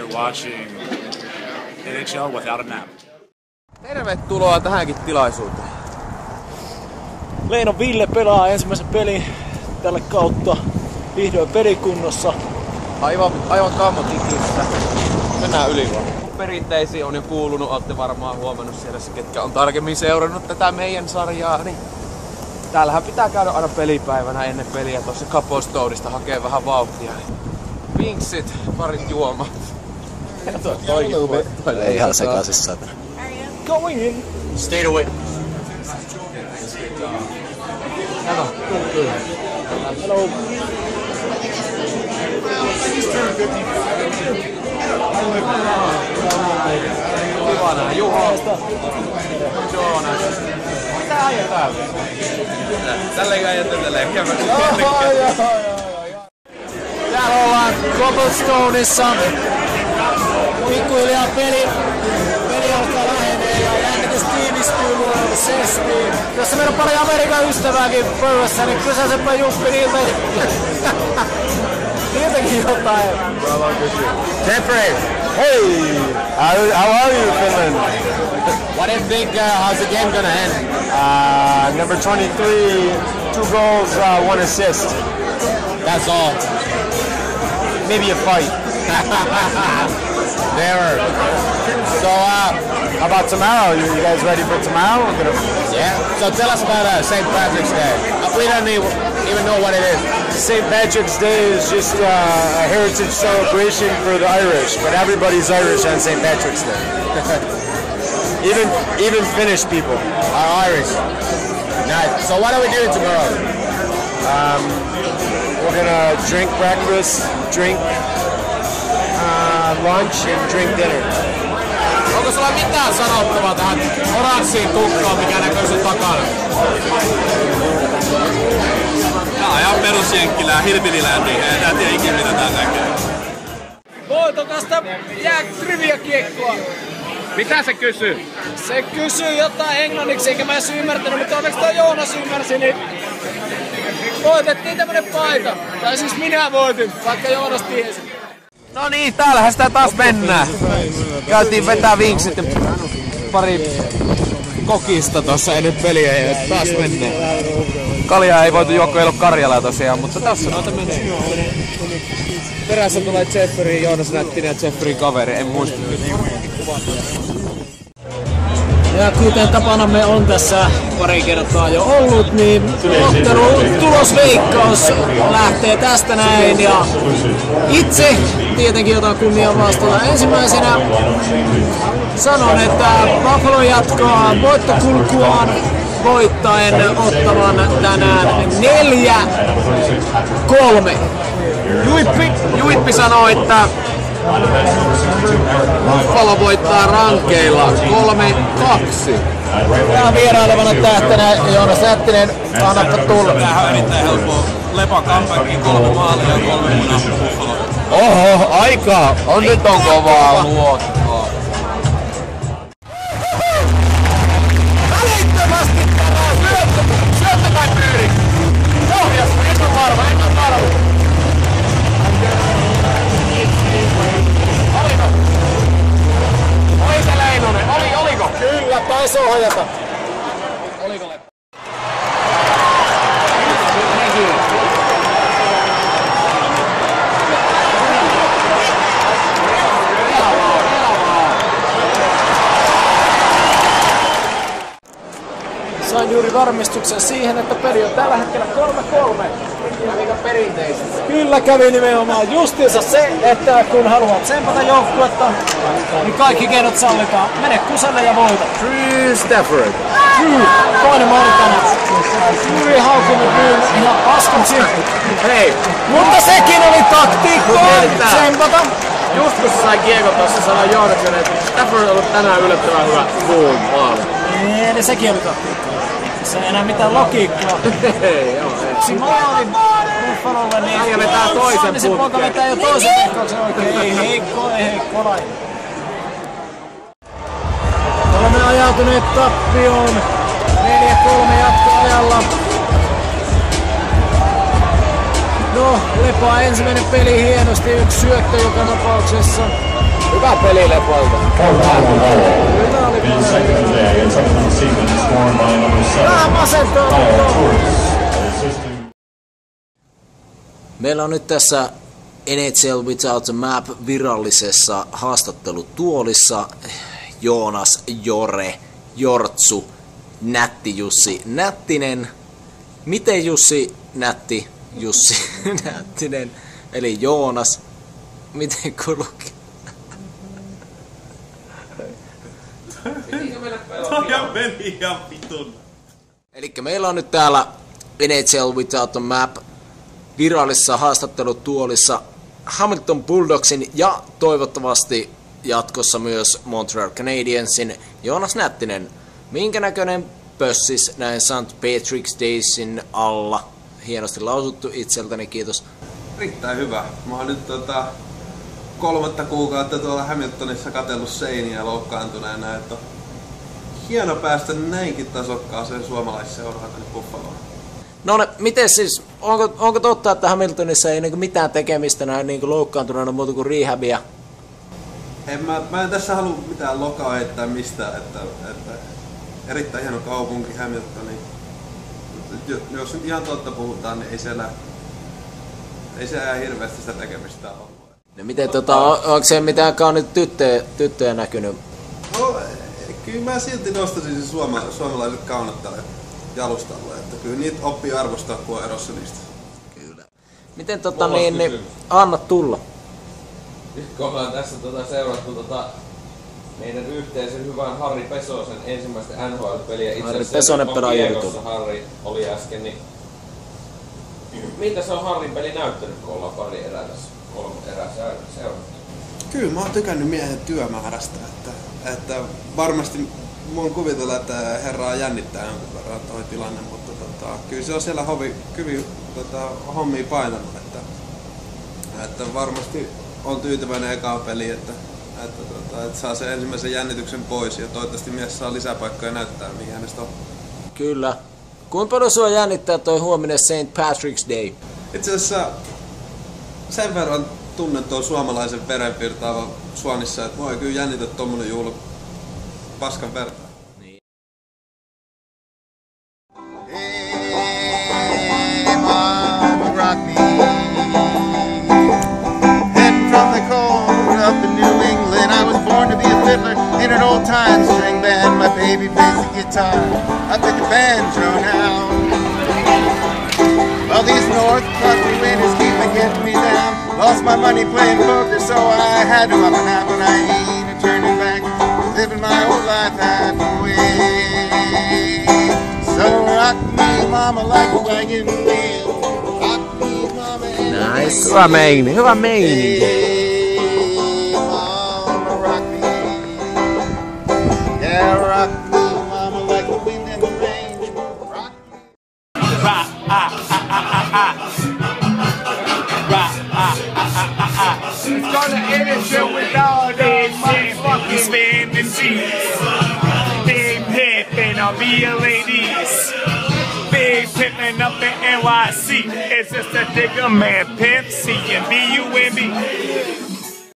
You're watching NHL without a nap. Tervetuloa tähänkin tilaisuuteen. Leino Ville pelaa ensimmäisen pelin tälle kautta. Vihdoin pelikunnossa. Aivan kammotikistä. Mennään yli vaan. Perinteisiin on jo kuulunut, olette varmaan huomannut siellä se, ketkä on tarkemmin seurannut tätä meidän sarjaa. Niin täällähän pitää käydä aina pelipäivänä ennen peliä tuossa Capostoneista hakee vähän vauhtia. Vinksit, parit juomat. Ei ihan sekaisissa. Going in. Stay away. Hello. Ivana, Juho. Joonas. Mitä ajetaan? Tälleen ajetaan tälleen. Täällä ollaan Cobblestoneissa. Pikkuhiljaa peli alkaa lähenee ja jännitys tiivistyy luonnollisesti. Tässä meillä on pari Amerikan ystävääkin pöydässä, niin kysäisepä Juppi niiltäkin jotain. Jeffrey, hey, how are you feeling? What do you think, how's the game gonna end? Number 23, 2 goals, 1 assist. That's all. Maybe a fight. Never. So, how about tomorrow? You guys ready for tomorrow? Yeah. So tell us about St. Patrick's Day. We don't even know what it is. St. Patrick's Day is just a heritage celebration for the Irish, but everybody's Irish on St. Patrick's Day. even Finnish people are Irish. Nice. So what are we doing tomorrow? We're gonna drink breakfast, drink lunch, and drink dinner. Onko sulla mitään sanottavaa tähän oranssiin tukkaan, mikä näkyy sun takana? Tää on ihan perusjenkkilää, Hillbillylandia, ei tää tiedä ikinä mitä tää näkee. Voitokasta jää trivia-kiekkoa. Mitä se kysyy? Se kysyy jotain englanniksi, eikä mä edes ymmärtänyt, mutta onneksi toi Joonas ymmärsi, niin voitettiin tämmönen paita. Tai siis minä voitin, vaikka Joonas tiesi. No niin, täällähän sitä taas mennään. Käytiin vetää vinksit ja pari kokista tossa ennen peliä ja taas mennään. Kaljaa ei voitu juokko, ei ollut Karjalaa tosiaan, mutta tässä noita menee. Perässä tulee Jeffrey, Joonas Nättinen ja Jeffreyn kaveri, en muista. Ja kuten tapanamme on tässä pari kertaa jo ollut, niin ottelun tulosveikkaus lähtee tästä näin. Ja itse tietenkin otan kunnian vastuuta. Ensimmäisenä sanon, että Buffalo jatkaa voittokulkuaan voittaen ottavan tänään 4-3. Juippi sanoo, että Buffalo voittaa rankeilla 3-2. Ja vierailevana tähtenä Joonas Nättinen, annappa tulla. Tämähän on erittäin helppoa. Lepa comebackin 3 maalia ja 3 munaa Buffalo. Oho, aika! On nyt on kovaa luokkaa. Välittömästi tänään syöttö kai pyyri! Pohjas, en on varma. Oli se Leinonen, oliko? Kyllä, taisi ohjata. Oliko Lepa? Sain juuri varmistuksen siihen, että peli on tällä hetkellä 3-3. Mikä perinteisesti? Kyllä kävi nimenomaan justiinsa se, että kun haluat tsempata joukkuetta, niin kaikki keinot sallitaan. Mene kuselle ja voita. Drew Stafford. Toinen Montana. Juuri haukunut Drew ihan paskaksi. Hei, Mutta sekin oli taktiikkaa tsempata. just kun se sai kiekon tossa, sanoi Joonaksen, että Stafford on ollut tänään yllättävän hyvä. Boom, maali. Niin, sekin oli taktiikkaa. Se ei enää mitään logiikkaa. Hei, joo, ei. Si maali Buffalolle, niin Äijä vetää toisen niin se poika putken. vetää jo toisen veikkauksen oikein. Ei heikko laji. Olemme ajautuneet tappioon 4-3 jatkoajalla. No, Lepoa ensimmäinen peli hienosti, 1 syöttö joka tapauksessa. Hyvä peli Lepolta. Vähän masentaa, Meillä on nyt tässä NHL Without a Map virallisessa haastattelutuolissa Joonas, Jore, Jortsu, Nätti Jussi, Nättinen. Miten Jussi, Nätti, Jussi, Nättinen, eli Joonas. Miten kulki? Toi meni ihan vitun. Elikkä meillä on nyt täällä NHL Without a Map virallisessa haastattelutuolissa Hamilton Bulldogsin ja toivottavasti jatkossa myös Montreal Canadiensin Joonas Nättinen. Minkä näköinen pössis näin St. Patrick's Daysin alla? Hienosti lausuttu itseltäni, kiitos. Erittäin hyvä. Mä oon nyt 3 kuukautta tuolla Hamiltonissa katsellut seiniä loukkaantuneena, että on hieno päästä näinkin tasokkaaseen suomalaisseuraan tänne Buffaloon. No miten siis, onko totta, että Hamiltonissa ei mitään tekemistä näin loukkaantuneena muuta kuin rehabia? Mä en tässä halua mitään lokaa heittää mistään, että erittäin hieno kaupunki Hamilton, niin jos nyt ihan totta puhutaan, niin ei siellä hirveästi sitä tekemistä ole. No miten onko se mitään kauniita tyttöjä näkynyt? No, kyllä mä silti nostaisin se suomalaiset kaunottelijat jalustalle, että kyllä niitä oppii arvostaa, kun on erossa niistä. Kyllä. Miten anna tulla? Nyt kun ollaan tässä seurattu meidän yhteisen hyvän Harri Pesosen ensimmäistä NHL-peliä. Itse Harri Pesonen pelaa Kiekossa Harri oli äsken, niin miltä se on Harrin peli näyttänyt, kun ollaan 3 erää seurattu? Kyllä mä oon tykännyt miehen työmäärästä, että varmasti mun kuvitella, että herraa jännittää jonkun verran toi tilanne, mutta kyllä se on siellä hyvin hommia painanut, että varmasti on tyytyväinen ekaan peliin, että saa sen ensimmäisen jännityksen pois ja toivottavasti mies saa lisäpaikkoja näyttää, mihin hänestä on. Kyllä. Kuinka paljon sua jännittää toi huominen St. Patrick's Day? Itse asiassa sen verran tunnen tuon suomalaisen verenvirtaavan Suonissa, että voi kyllä jännitä tommonen juhla paskan vertaan. Niin. Hey, Mama, rock me. Heading from the cold up in New England. I was born to be a fiddler in an old time string band. My baby plays the guitar. I play the banjo now. Well, these North Country winters keep getting me down. Lost my money playing poker, so I had to up and out, but I ain't turning back. Living my whole life that way. So rock me, mama, like a wagon wheel. Rock me, mama, and Nice. Hyvä meininki, hyvä meininki. hey, mama, rock me. Yeah, rock me, mama, like the wind and the rain. Rock me. It's gonna interfere with all these motherfucking spinning cheese. Big pimpin' on B.L.A.D's. Big pimpin' up in NYC. It's just a digger man, Pimp C and B.U.M.B.